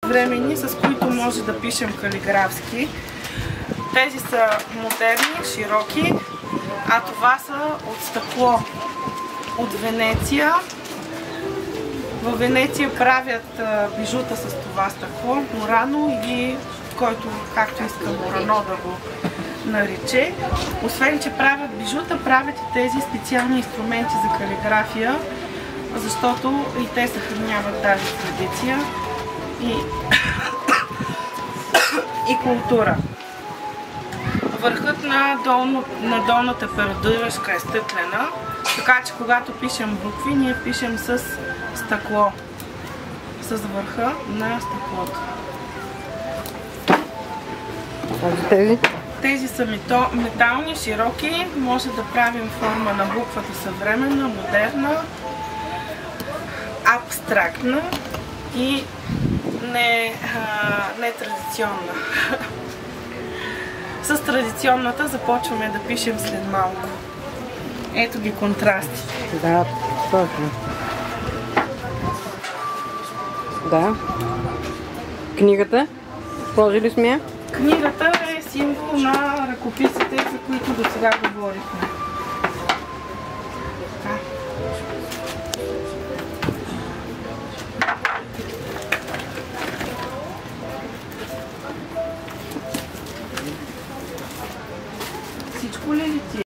времени, с които може да пишем калиграфски. Тези са модерни, широки, а това са от стъкло, от Венеция. В Венеция правят бижута с това стъкло, Мурано или който както иска Мурано да го нарече. Освен, че правят бижута, правят и тези специални инструменти за калиграфия, защото и те съхраняват тази традиция и култура. Върхът на долната пердурашка е стъклена, така че когато пишем букви, ние пишем с стъкло, с върха на стъклото. Тези са метални, широки, може да правим форма на буквата съвременна, модерна, абстрактна и не традиционна. С традиционната започваме да пишем след малко. Ето ги контрастите. Да, точно. Да. Книгата? Сложили сме я? Книгата е символ на ръкописите, за които до сега говорихме.